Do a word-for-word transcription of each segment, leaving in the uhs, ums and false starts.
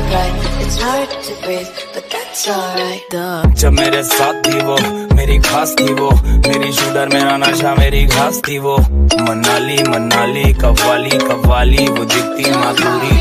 bright, it's hard to breathe, but that's alright. जब मेरे साथ थी वो, मेरी खास थी वो, मेरी शूटर मेरा नशा मेरी घास थी वो। मनाली मनाली कव्वाली कव्वाली वो दिखती माधुरी।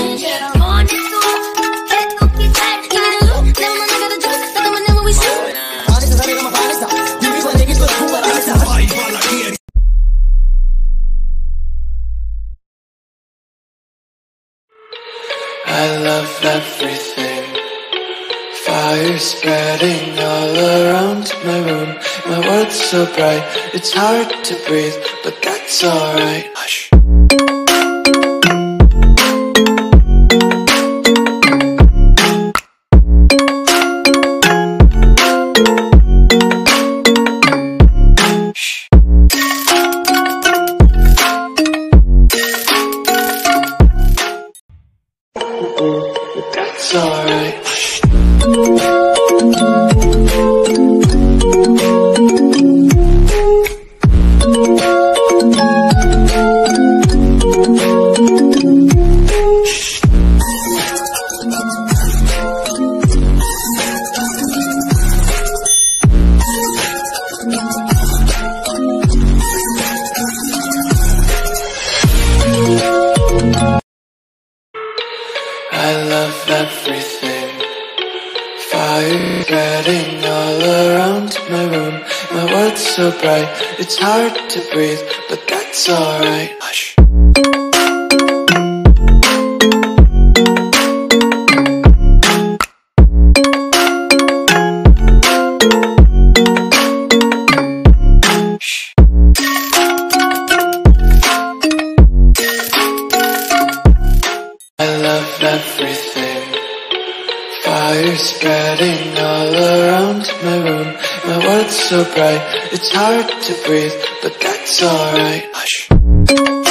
I love everything. Fire spreading all around my room. My world's so bright, it's hard to breathe, but that's alright. Hush. That's alright. I love everything. Fire spreading all around my room. My world's so bright, it's hard to breathe, but that's alright. Hush. I love everything. Fire spreading all around my room. My world's so bright, it's hard to breathe, but that's alright. Hush.